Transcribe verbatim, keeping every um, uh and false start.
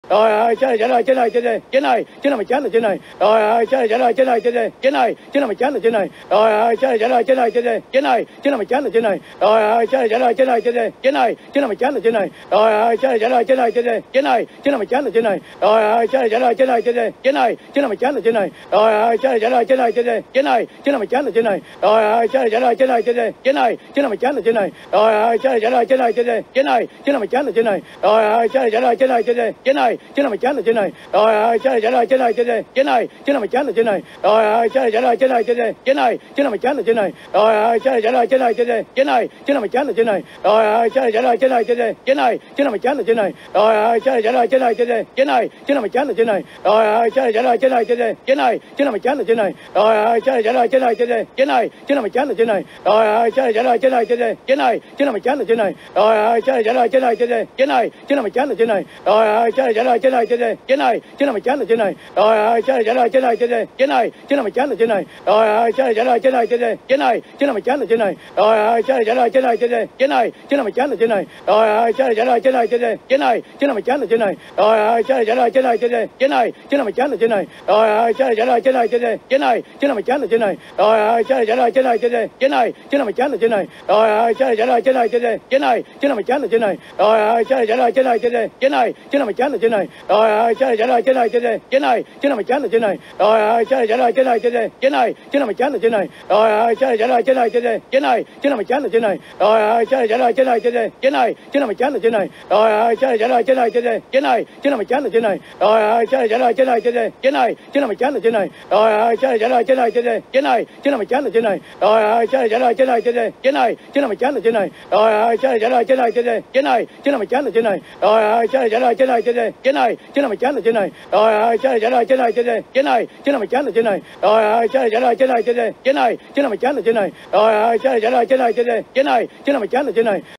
Trời ơi, chết rồi, chết rồi, chết rồi, chết rồi, chết rồi, chết rồi mà chết rồi, chết rồi. Trời ơi, chết rồi, chết rồi, chết rồi, chết rồi, chết rồi, chết rồi mà chết rồi, chết rồi. Trời ơi, chết rồi, chết rồi, chết rồi, chết rồi, chết rồi, chết rồi mà chết rồi, chết rồi. Trời ơi, chết rồi, chết rồi, chết rồi, chết rồi, chết rồi, chết rồi mà chết rồi, chết rồi. Trời ơi, chết rồi, chết rồi, chết rồi, chết rồi, chết rồi, chết rồi mà chết rồi, chết rồi. Trời ơi, chết rồi, chết rồi, chết rồi, chết rồi, chết rồi, chết rồi mà chết rồi, chết rồi. Trời ơi, chết rồi, chết rồi, chết rồi, chết rồi, chết rồi, chết rồi mà chết rồi, chết rồi. Trời ơi, chết rồi, chết rồi, chết rồi, chết rồi, chết rồi, chết rồi mà chết rồi, chết rồi. Trời ơi, chết rồi, chết rồi, chết rồi, chết rồi, chết rồi, chết rồi mà chết rồi, chết rồi. Trời ơi, chết rồi, chết rồi, chết rồi, chết rồi, chết rồi, chết rồi mà chết rồi, chết rồi. Trời ơi, chết rồi, chết rồi, chết rồi, chết rồi, chết rồi, chết rồi mà chết rồi, chết rồi. Trời ơi, chết rồi, chết rồi, chết rồi, chết rồi, chết rồi, chết rồi mà chết rồi, chết rồi. Trời ơi, chết rồi, chết rồi, chết rồi, chết rồi, chết rồi, chết rồi mà chết rồi, chết rồi. Trời ơi, chết rồi, chết rồi, chết rồi, chết rồi, chết rồi, chết rồi mà chết rồi, chết rồi. Trời ơi, chết rồi, chết rồi, chết rồi, chết rồi, chết rồi, chết rồi mà chết rồi, chết rồi. Trời ơi, chết rồi, chết rồi, chết rồi, chết rồi, chết rồi, chết rồi mà chết rồi, chết rồi. Trời ơi, chết rồi, chết rồi, chết rồi, chết rồi, chết rồi, chết rồi mà chết rồi, chết rồi. Trời ơi, chết rồi, chết rồi, chết rồi, chết rồi, chết rồi, chết rồi mà chết rồi, chết rồi. Trời ơi, chết rồi, chết rồi, chết rồi, chết rồi, chết rồi, chết rồi mà chết rồi, chết rồi. Trời ơi, chết rồi, chết rồi, chết rồi, chết rồi, chết rồi, chết rồi mà chết rồi, chết rồi. Trời ơi, chết rồi, chết rồi, chết rồi, chết rồi, chết rồi, chết rồi mà chết rồi, chết rồi. Trời ơi, chết rồi, chết rồi, chết rồi, chết rồi, chết rồi, chết rồi mà chết rồi, chết rồi. Trời ơi, chết rồi, chết rồi, chết rồi, chết rồi, chết rồi, chết rồi mà chết rồi, chết rồi. Trời ơi, chết rồi, chết rồi, chết rồi, chết rồi, chết rồi, chết rồi mà chết rồi, chết rồi. Trời ơi, chết rồi, chết rồi, chết rồi, chết rồi, chết rồi, chết rồi mà chết rồi, chết rồi. Trời ơi, chết rồi, chết rồi, chết rồi, chết rồi, chết rồi, chết rồi mà chết rồi, chết rồi. Trời ơi, chết rồi, chết rồi, chết rồi, chết rồi, chết rồi, chết rồi mà chết rồi, chết rồi. Trời ơi, chết rồi, chết rồi, chết rồi, chết rồi, chết rồi, chết rồi mà chết rồi, chết rồi. Trời ơi, chết rồi, chết rồi, chết rồi, chết rồi, chết rồi, chết rồi mà chết rồi, chết rồi. Trời ơi, chết rồi, chết rồi, chết rồi, chết rồi, chết rồi, chết rồi mà chết rồi, chết rồi. Trời ơi, chết rồi, chết rồi, chết rồi, chết rồi, chết rồi, chết rồi mà chết rồi, chết rồi. Trời ơi, chết rồi, chết rồi, chết rồi, chết rồi, chết rồi, chết rồi mà chết rồi, chết rồi. Trời ơi, chết rồi, chết rồi, chết rồi, chết rồi, chết rồi, chết rồi mà chết rồi, chết rồi. Trời ơi, chết rồi, chết rồi, chết rồi, chết rồi, chết rồi, chết rồi mà chết rồi, chết rồi. Trời ơi, chết rồi, chết rồi, chết rồi, chết rồi, chết rồi, chết rồi mà chết rồi, chết rồi. Trời ơi, chết rồi, chết rồi, chết rồi, chết rồi, chết rồi, chết rồi mà chết rồi, chết rồi. Trời ơi, chết rồi, chết rồi, chết rồi, chết rồi, chết rồi, chết rồi mà chết rồi, chết rồi. Trời ơi, chết rồi, chết rồi, chết rồi, chết rồi, chết rồi, chết rồi mà chết rồi, chết rồi. Trời ơi, chết rồi, chết rồi, chết rồi, chết rồi, chết rồi, chết rồi mà chết rồi, chết rồi. Trời ơi, chết rồi, chết rồi, chết rồi, chết rồi, chết rồi, chết rồi mà chết rồi, chết rồi. Trời ơi, chết rồi, chết rồi, chết rồi, chết rồi, chết rồi, chết rồi mà chết rồi, chết rồi. Trời ơi, chết rồi, chết rồi, chết rồi, chết rồi, chết rồi, chết rồi mà chết rồi, chết rồi.